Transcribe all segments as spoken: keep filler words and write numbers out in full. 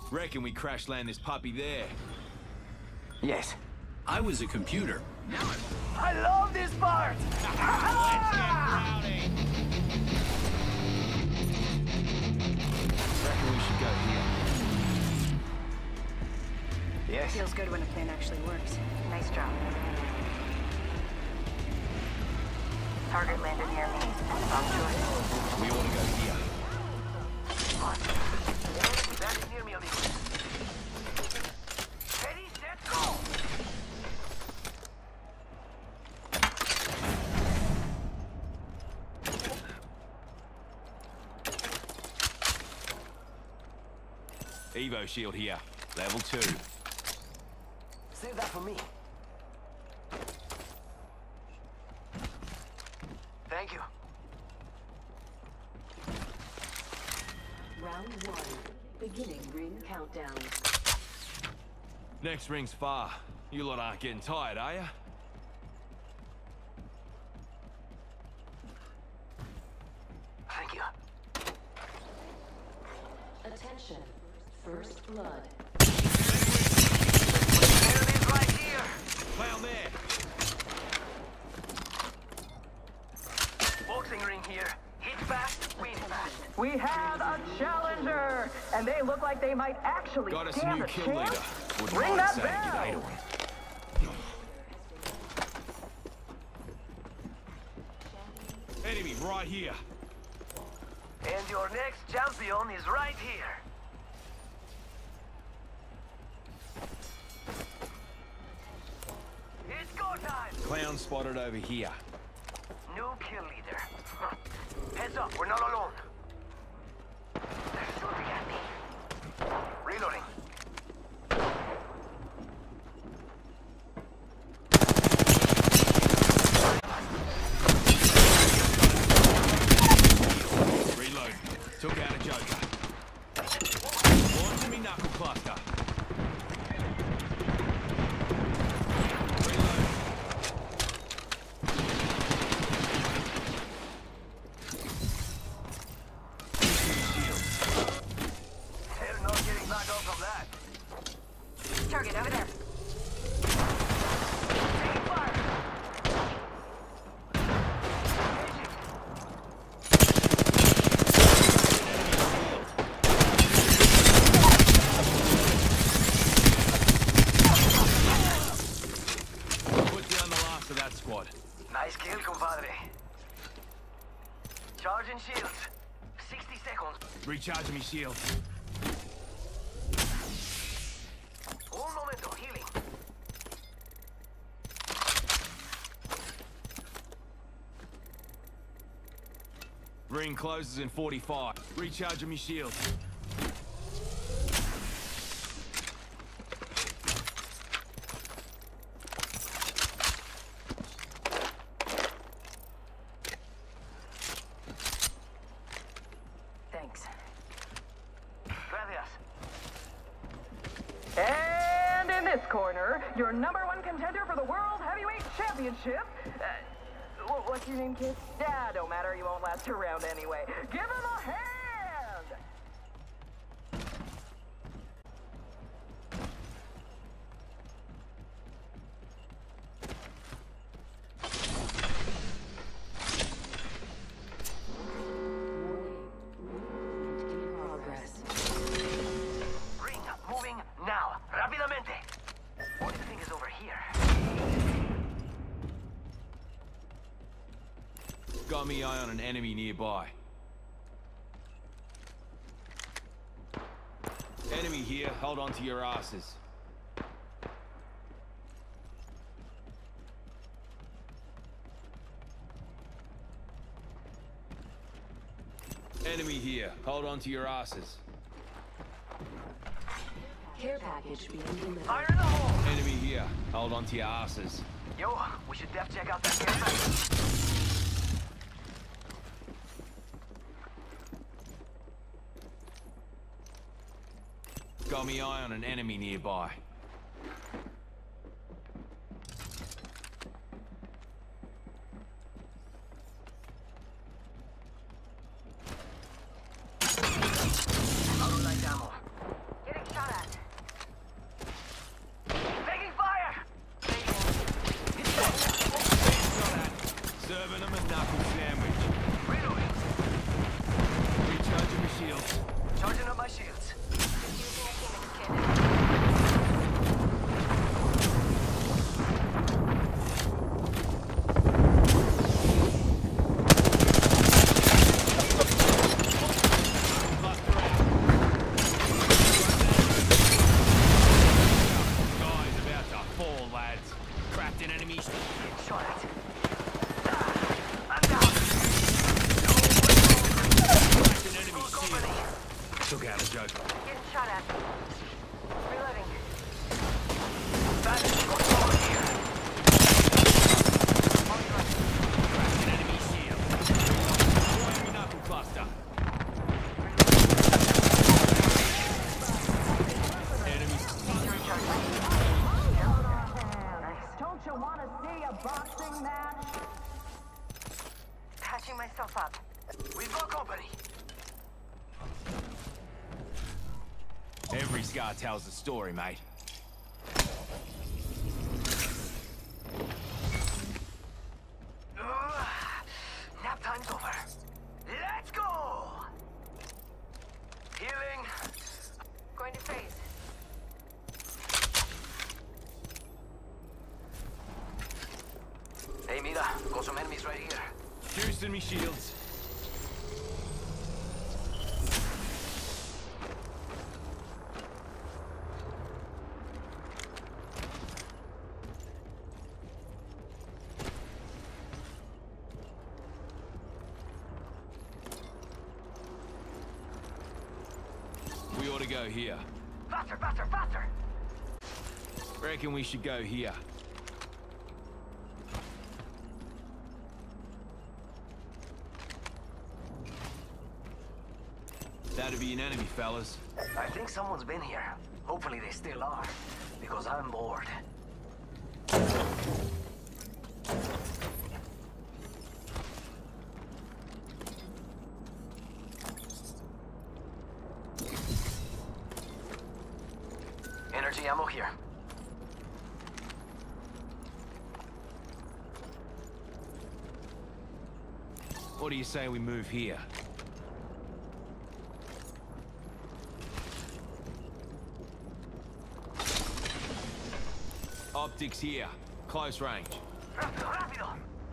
Reckon we crash land this puppy there. Yes. I was a computer. I love this part! Reckon we should go here. Yes. Feels good when a plan actually works. Nice job. Target landed near me. Wrong choice. We ought to go here. That is near me, amigo. Ready, set, go! Evo shield here. Level two. Save that for me. Thank you. Round one. Beginning ring countdown. Next ring's far. You lot aren't getting tired, are ya? Thank you. Attention. First blood. Enemies right here. Clown there. Boxing ring here. Hit fast, win fast. We have a challenger, and they look like they might actually Got us a stand new a kill chance. leader. Wouldn't Ring mind that saying g'day to bell. him. Enemy right here. And your next champion is right here. It's go time! Clown spotted over here. New kill leader. Heads up, we're not alone. They're shooting at me. Reloading. Reload. Took out a Joker. Launching me knuckle cluster. Reload. They're not getting back up from that. Target over there. Taking fire! Put down the last of that squad. Nice kill, compadre. Charging shields. sixty seconds. Recharging me shield. Un momento, healing. Ring closes in forty-five. Recharging me shield. Thanks. Gracias. And in this corner, your number one contender for the World Heavyweight Championship. Uh, wh- what's your name, kid? Yeah, don't matter. You won't last around anyway. Give him a hand! In progress. Ring, moving now. Rápidamente. What do you think is over here? Got me eye on an enemy nearby. Enemy here. Hold on to your asses. Enemy here. Hold on to your asses. Care package being delivered. Fire in the hole! Enemy here. Hold on to your asses. Yo, we should def check out that care package. Got me eye on an enemy nearby. I don't like ammo. Getting shot Took out a joke. Getting shot at. Reloading. Bandits, what's over here? Cracked an enemy shield. Four enemy knuckle cluster. Enemy. Don't you want to see a boxing match? Patching myself up. We've got company. Every scar tells a story, mate. Ugh, nap time's over. Let's go! Healing. Going to phase. Hey, mira, got some enemies right here. Juicing me shields. We ought to go here. Faster, faster, faster! Reckon we should go here. That'd be an enemy, fellas. I think someone's been here. Hopefully they still are, because I'm bored. Energy ammo here. What do you say we move here? Optics here. Close range. Rápido, rápido!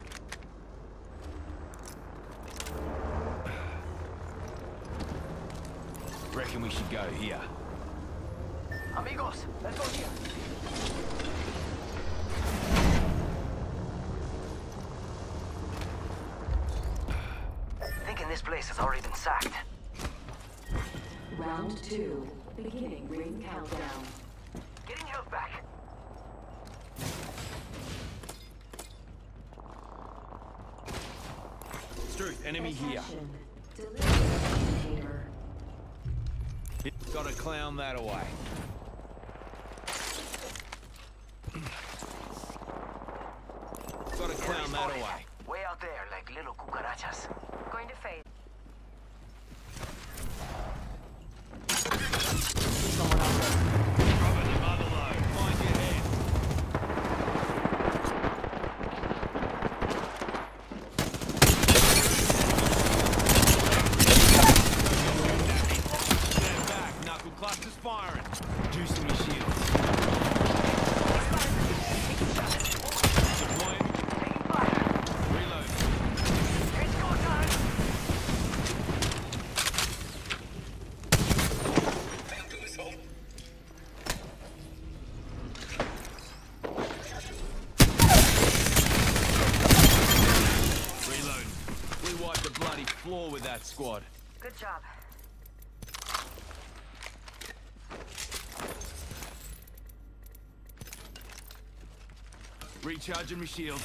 Reckon we should go here. Amigos, let's go here. Thinking this place has already been sacked. Round two. Beginning ring countdown. Getting health back. Struth, enemy here. Attention. Delivery indicator. Gotta clown that away. Gotta clown that away. Way out there, like little cucarachas. Going to phase. Cover the mother load. Find your head. Stand back. Knuckle clusters firing. Juicing me shields. Deploying. Taking fire. Reload. It's go time. Reloading. We wiped the bloody floor with that squad. Good job. Recharging my shield.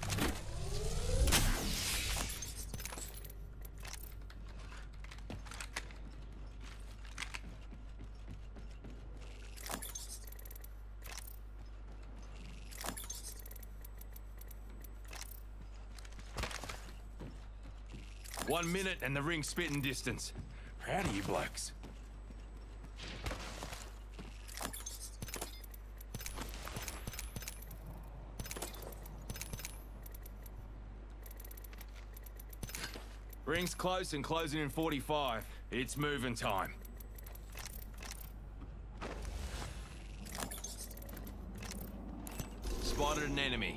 One minute and the ring's spitting distance. Proud of you blokes. Ring's close and closing in forty-five. It's moving time. Spotted an enemy.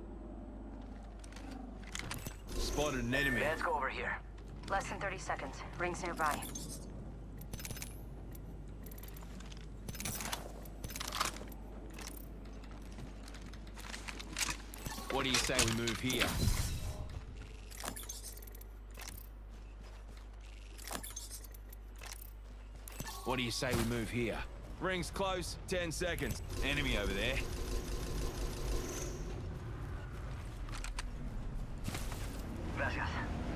Spotted an enemy. Let's go over here. Less than thirty seconds. Rings nearby. What do you say we move here? What do you say we move here? Ring's close, ten seconds. Enemy over there. Gracias.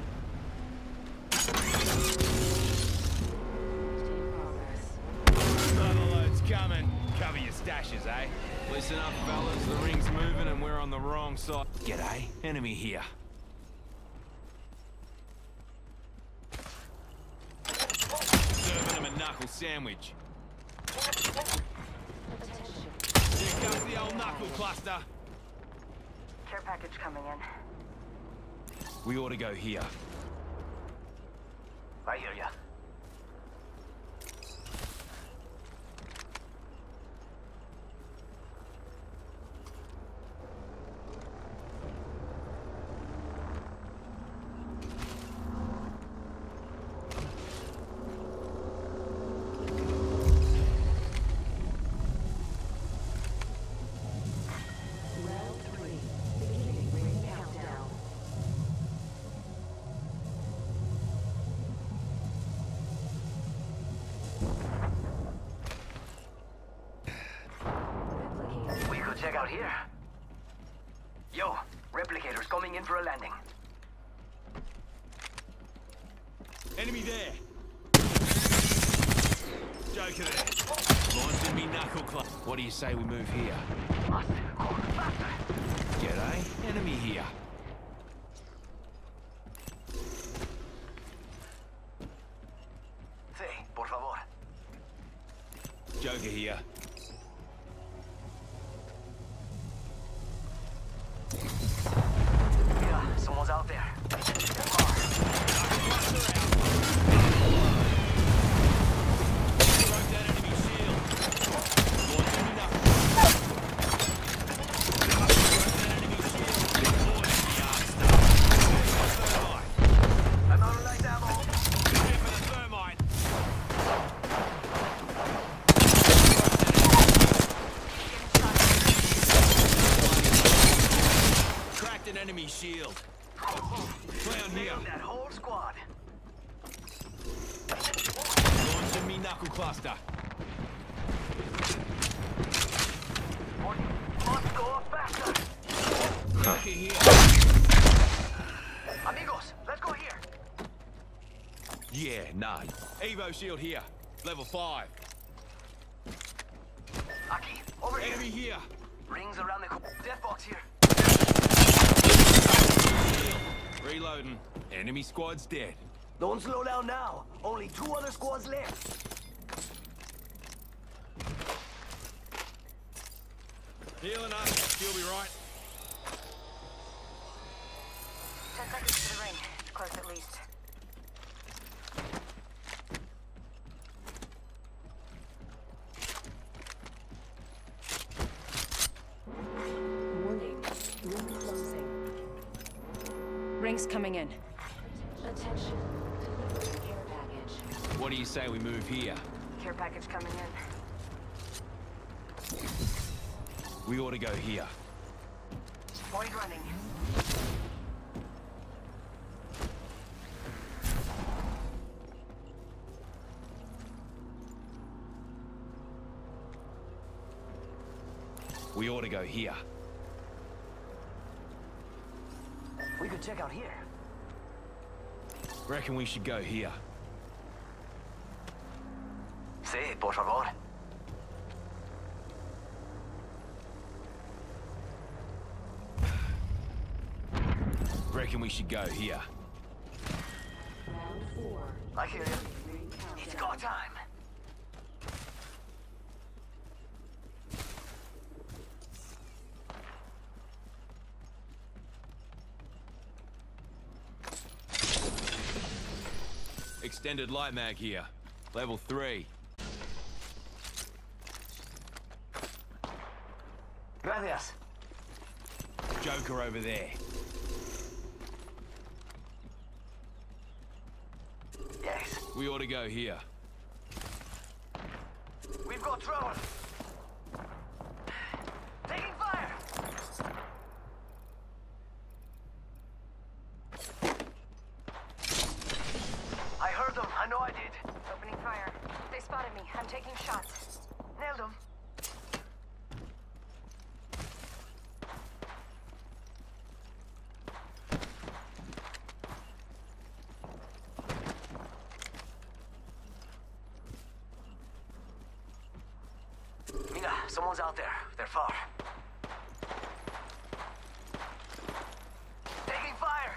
Another load's coming. Cover your stashes, eh? Listen up, fellas. The ring's moving and we're on the wrong side. G'day. Enemy here. Serving him a knuckle sandwich. Here comes the old knuckle cluster. Care package coming in. We ought to go here. I hear ya. Round three. Beginning ring countdown. Replicator. We could check out here. Yo, replicators coming in for a landing. Enemy there. Joker there. Launching me knuckle club. What do you say we move here? Must go faster. G'day. Enemy here. Sí, por favor. Joker here. Mira, someone's out there. Broke that enemy shield. Launching me knuckle. Broke that enemy shield. Boy, the arse stuff. Thermite. I'm out of light ammo. Here for the thermite. Cracked an enemy shield. Clown here. That whole squad. Launching me knuckle cluster. Must go faster. Joker here. Amigos, let's go here. Yeah, nah. Evo shield here. Level five. Aki, over here. Enemy here. Rings around the co- death box here. Reloading. Enemy squad's dead. Don't slow down now. Only two other squads left. Healing up. She'll be right. Ten seconds to the ring. It's close at least. Warning. Ring closing. Ring's coming in. Attention. Delivering care package. What do you say we move here? Care package coming in. We ought to go here. Void running. We ought to go here. We could check out here. Reckon we should go here. Sí, por favor. Reckon we should go here. Round four. I hear you. Ring countdown. It's go time. Extended light mag here. Level three. Gracias. Joker over there. Yes. We ought to go here. We've got trouble. Taking fire. I heard them. I know I did. Opening fire. They spotted me. Taking shots. Nailed him. Mira, someone's out there. They're far. Taking fire!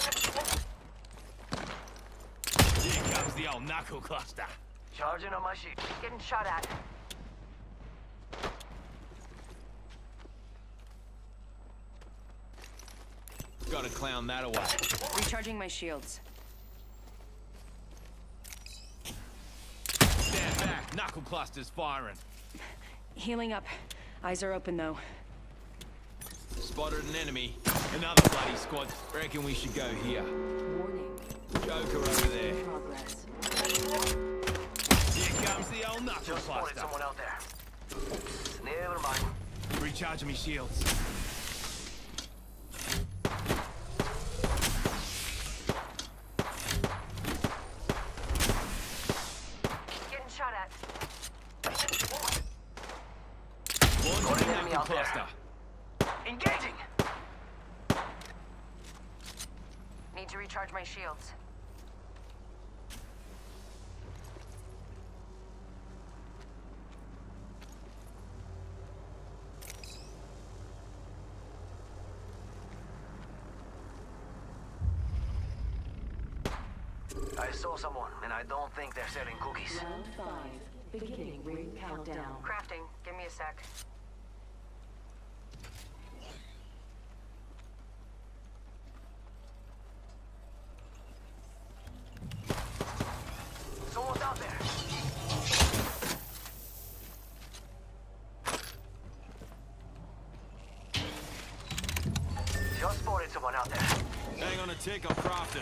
Here comes the old knuckle cluster. Charging on my sheet. Getting shot at. Gotta clown that away. Recharging my shields. Stand back. Knuckle cluster's firing. Healing up. Eyes are open though. Spotted an enemy. Another bloody squad. Reckon we should go here. Warning. Joker over there. Progress. Here comes the old knuckle Just spotted cluster. someone out there. Oops, never mind. Recharging me shields. Getting shot at. Launching the enemy knuckle out there. cluster. Engaging! Need to recharge my shields. I saw someone, and I don't think they're selling cookies. Round five. Beginning ring countdown. Crafting. Give me a sec. Someone's out there. Just spotted someone out there. Hang on a tick, I'm crafting.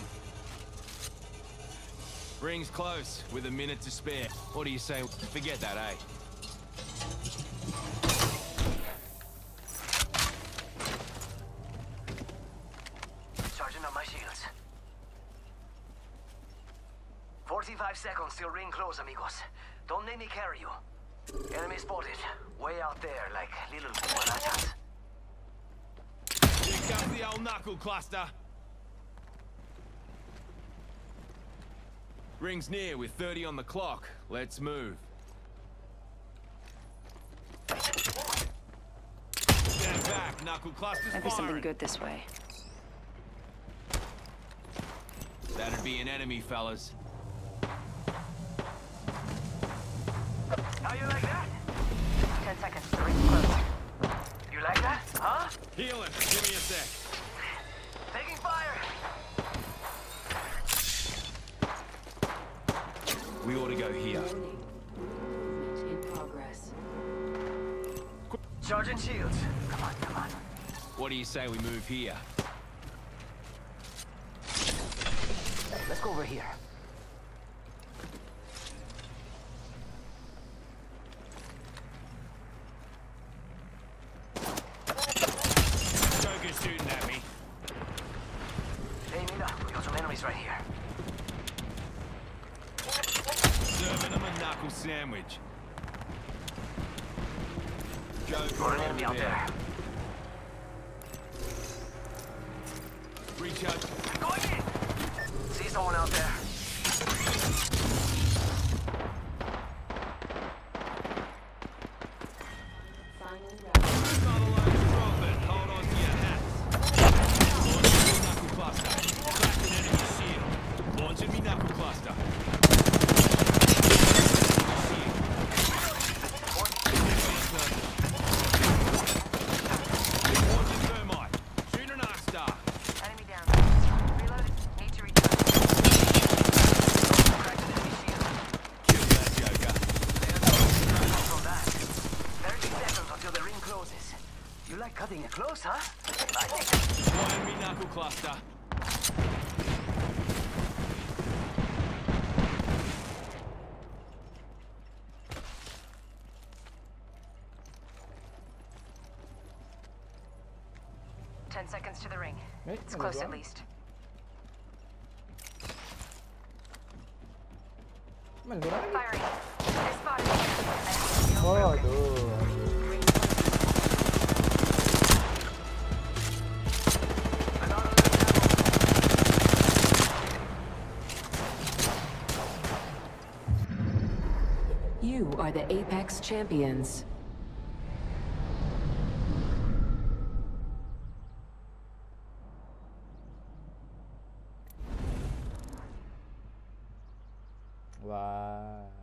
Ring's close, with a minute to spare. What do you say? Forget that, eh? Charging up my shields. forty-five seconds till ring close, amigos. Don't make me carry you. Enemy spotted. Way out there, like little cucarachas. Here comes the old knuckle cluster. Ring's near with thirty on the clock. Let's move. Stand back, knuckle cluster's Might be something firing. good this way. That'd be an enemy, fellas. How you like that? Ten seconds. The ring's close. You like that? Huh? Healing. Give me a sec. Taking fire! We ought to go here. Warning. Movement in progress. Charging shields. Come on, come on. What do you say we move here? Let's go over here. Joker's shooting at me. Hey, Mira, we got some enemies right here. Serving them a knuckle sandwich. Joker Got an over enemy out there. Recharge. Going in! See someone out there? Final round. Not alone, profit. Hold on to your hats. Launching me knuckle cluster. Cracked an enemy shield. Launching me knuckle cluster. Launching thermite. Shooting an arc star. Enemy down. Reloaded. Need to recharge. Cracked an enemy shield. Kill that Joker. There's no crack from that. thirty seconds until the ring closes. You like cutting it close, huh? I think. One enemy knuckle cluster. Ten seconds to the ring. Right, It's there we close go. at least. Ma allora Firing. They spotted me. Waduh. You are the Apex Champions. Wah.